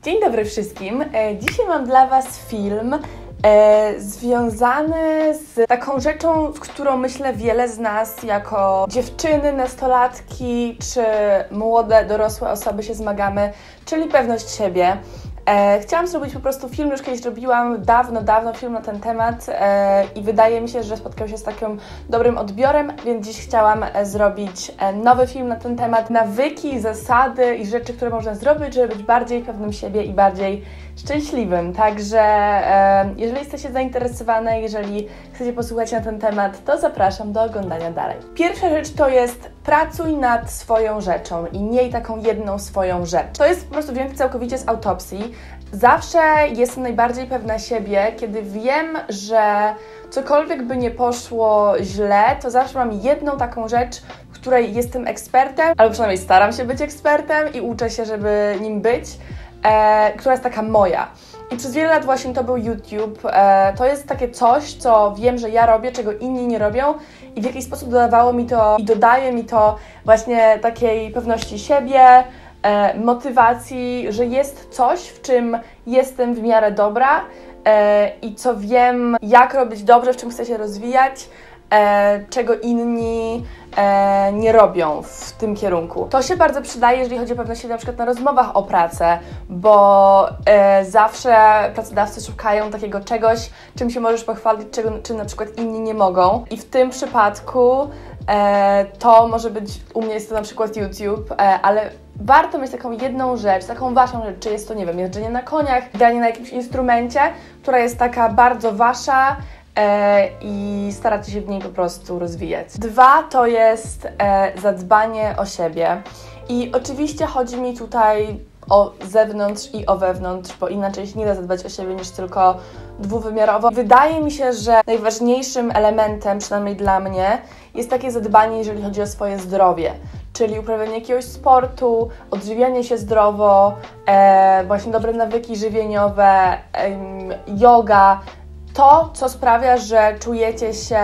Dzień dobry wszystkim. Dzisiaj mam dla Was film związany z taką rzeczą, z którą myślę wiele z nas jako dziewczyny, nastolatki czy młode, dorosłe osoby się zmagamy, czyli pewność siebie. Chciałam zrobić po prostu film, już kiedyś robiłam dawno film na ten temat i wydaje mi się, że spotkał się z takim dobrym odbiorem, więc dziś chciałam zrobić nowy film na ten temat. Nawyki, zasady i rzeczy, które można zrobić, żeby być bardziej pewnym siebie i bardziej szczęśliwym. Także jeżeli jesteście zainteresowane, jeżeli chcecie posłuchać na ten temat, to zapraszam do oglądania dalej. Pierwsza rzecz to jest pracuj nad swoją rzeczą i miej taką jedną swoją rzecz. To jest po prostu wzięte całkowicie z autopsji. Zawsze jestem najbardziej pewna siebie, kiedy wiem, że cokolwiek by nie poszło źle, to zawsze mam jedną taką rzecz, w której jestem ekspertem, albo przynajmniej staram się być ekspertem i uczę się, żeby nim być, która jest taka moja. I przez wiele lat właśnie to był YouTube. To jest takie coś, co wiem, że ja robię, czego inni nie robią i w jakiś sposób dodawało mi to i dodaje mi to właśnie takiej pewności siebie, motywacji, że jest coś, w czym jestem w miarę dobra i co wiem, jak robić dobrze, w czym chcę się rozwijać, czego inni nie robią w tym kierunku. To się bardzo przydaje, jeżeli chodzi o pewność siebie na przykład na rozmowach o pracę, bo zawsze pracodawcy szukają takiego czegoś, czym się możesz pochwalić, czym na przykład inni nie mogą. I w tym przypadku to może być, u mnie jest to na przykład YouTube, ale warto mieć taką jedną rzecz, taką waszą rzecz, czy jest to, nie wiem, jeżdżenie na koniach, granie na jakimś instrumencie, która jest taka bardzo wasza, i staracie się w niej po prostu rozwijać. 2 to jest zadbanie o siebie. I oczywiście chodzi mi tutaj o zewnątrz i o wewnątrz, bo inaczej się nie da zadbać o siebie niż tylko dwuwymiarowo. Wydaje mi się, że najważniejszym elementem, przynajmniej dla mnie, jest takie zadbanie, jeżeli chodzi o swoje zdrowie. Czyli uprawianie jakiegoś sportu, odżywianie się zdrowo, właśnie dobre nawyki żywieniowe, yoga. To, co sprawia, że czujecie się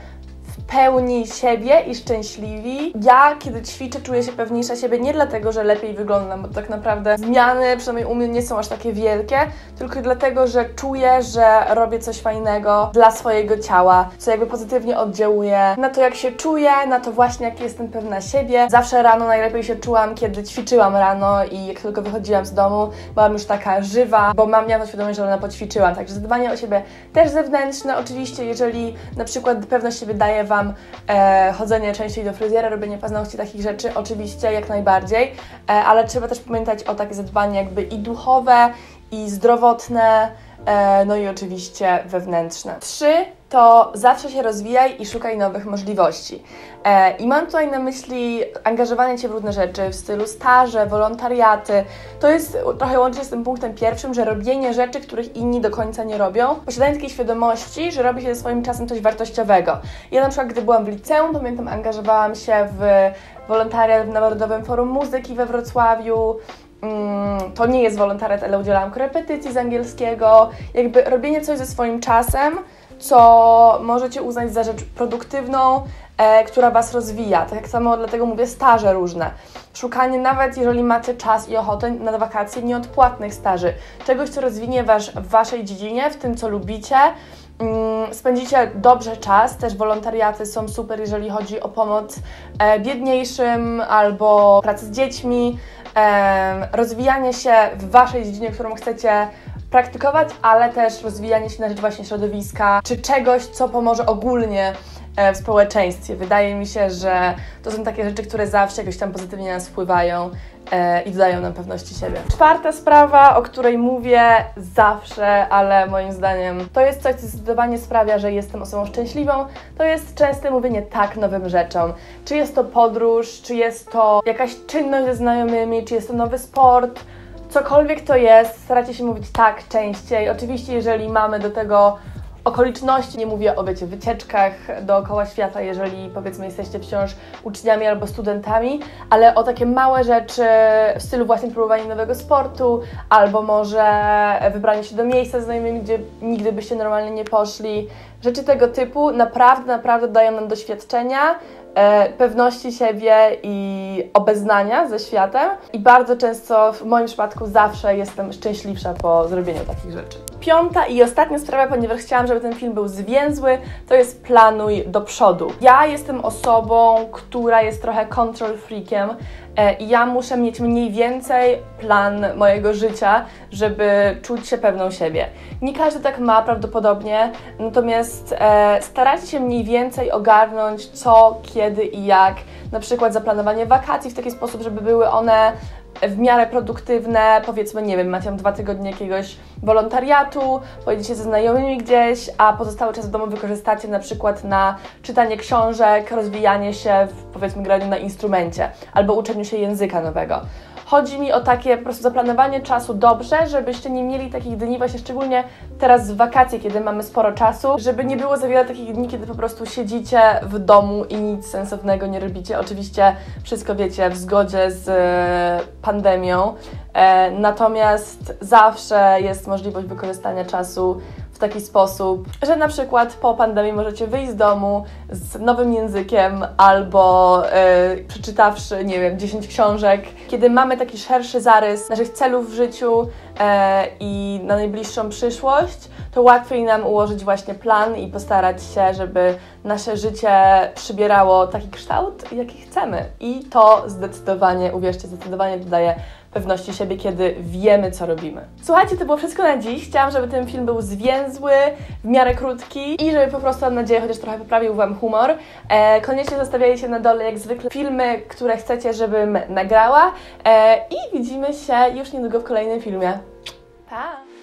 w pełni siebie i szczęśliwi. Ja, kiedy ćwiczę, czuję się pewniejsza siebie nie dlatego, że lepiej wyglądam, bo tak naprawdę zmiany, przynajmniej u mnie, nie są aż takie wielkie, tylko dlatego, że czuję, że robię coś fajnego dla swojego ciała, co jakby pozytywnie oddziałuje na to, jak się czuję, na to właśnie, jak jestem pewna siebie. Zawsze rano najlepiej się czułam, kiedy ćwiczyłam rano i jak tylko wychodziłam z domu, byłam już taka żywa, bo miałam świadomość, że rano poćwiczyłam. Także zadbanie o siebie też zewnętrzne. Oczywiście, jeżeli na przykład pewność siebie daje Wam chodzenie częściej do fryzjera, robienie paznokci, takich rzeczy, oczywiście, jak najbardziej, ale trzeba też pamiętać o takie zadbanie jakby i duchowe, i zdrowotne, no i oczywiście wewnętrzne. 3 to zawsze się rozwijaj i szukaj nowych możliwości. I mam tutaj na myśli angażowanie się w różne rzeczy w stylu staże, wolontariaty. To jest trochę łącznie z tym punktem pierwszym, że robienie rzeczy, których inni do końca nie robią. Posiadanie takiej świadomości, że robi się ze swoim czasem coś wartościowego. Ja na przykład, gdy byłam w liceum, pamiętam, angażowałam się w wolontariat w Narodowym Forum Muzyki we Wrocławiu. To nie jest wolontariat, ale udzielałam korepetycji z angielskiego. Jakby robienie coś ze swoim czasem, co możecie uznać za rzecz produktywną, która Was rozwija. Tak samo dlatego mówię staże różne. Szukanie, nawet jeżeli macie czas i ochotę na wakacje, nieodpłatnych staży. Czegoś, co rozwinie Was w Waszej dziedzinie, w tym, co lubicie. Spędzicie dobrze czas, też wolontariaty są super, jeżeli chodzi o pomoc biedniejszym albo pracę z dziećmi, rozwijanie się w Waszej dziedzinie, którą chcecie praktykować, ale też rozwijanie się na rzecz właśnie środowiska, czy czegoś, co pomoże ogólnie w społeczeństwie. Wydaje mi się, że to są takie rzeczy, które zawsze jakoś tam pozytywnie na nas wpływają i dodają nam pewności siebie. 4 sprawa, o której mówię zawsze, ale moim zdaniem to jest coś, co zdecydowanie sprawia, że jestem osobą szczęśliwą, to jest częste mówienie tak nowym rzeczom. Czy jest to podróż, czy jest to jakaś czynność ze znajomymi, czy jest to nowy sport, cokolwiek to jest, staracie się mówić tak częściej. Oczywiście, jeżeli mamy do tego okoliczności, nie mówię o, wiecie, wycieczkach dookoła świata, jeżeli, powiedzmy, jesteście wciąż uczniami albo studentami, ale o takie małe rzeczy w stylu właśnie próbowania nowego sportu, albo może wybranie się do miejsca z znajomymi, gdzie nigdy byście normalnie nie poszli. Rzeczy tego typu naprawdę dają nam doświadczenia pewności siebie i obeznania ze światem i bardzo często, w moim przypadku zawsze jestem szczęśliwsza po zrobieniu takich rzeczy. Piąta i ostatnia sprawa, ponieważ chciałam, żeby ten film był zwięzły, to jest planuj do przodu. Ja jestem osobą, która jest trochę control freakiem i ja muszę mieć mniej więcej plan mojego życia, żeby czuć się pewną siebie. Nie każdy tak ma prawdopodobnie, natomiast starajcie się mniej więcej ogarnąć co, kiedy i jak. Na przykład zaplanowanie wakacji w taki sposób, żeby były one w miarę produktywne, powiedzmy, nie wiem, macie tam 2 tygodnie jakiegoś wolontariatu, pojedziecie ze znajomymi gdzieś, a pozostały czas w domu wykorzystacie na przykład na czytanie książek, rozwijanie się w, powiedzmy, graniu na instrumencie albo uczeniu się języka nowego. Chodzi mi o takie po prostu zaplanowanie czasu dobrze, żebyście nie mieli takich dni, właśnie szczególnie teraz w wakacje, kiedy mamy sporo czasu, żeby nie było za wiele takich dni, kiedy po prostu siedzicie w domu i nic sensownego nie robicie. Oczywiście wszystko wiecie w zgodzie z pandemią, natomiast zawsze jest możliwość wykorzystania czasu w taki sposób, że na przykład po pandemii możecie wyjść z domu z nowym językiem albo przeczytawszy, nie wiem, 10 książek. Kiedy mamy taki szerszy zarys naszych celów w życiu i na najbliższą przyszłość, to łatwiej nam ułożyć właśnie plan i postarać się, żeby nasze życie przybierało taki kształt, jaki chcemy. I to zdecydowanie, uwierzcie, zdecydowanie dodaje pewności siebie, kiedy wiemy, co robimy. Słuchajcie, to było wszystko na dziś. Chciałam, żeby ten film był zwięzły, w miarę krótki i żeby po prostu, mam nadzieję, chociaż trochę poprawił Wam humor. Koniecznie zostawiajcie na dole, jak zwykle, filmy, które chcecie, żebym nagrała i widzimy się już niedługo w kolejnym filmie. Pa!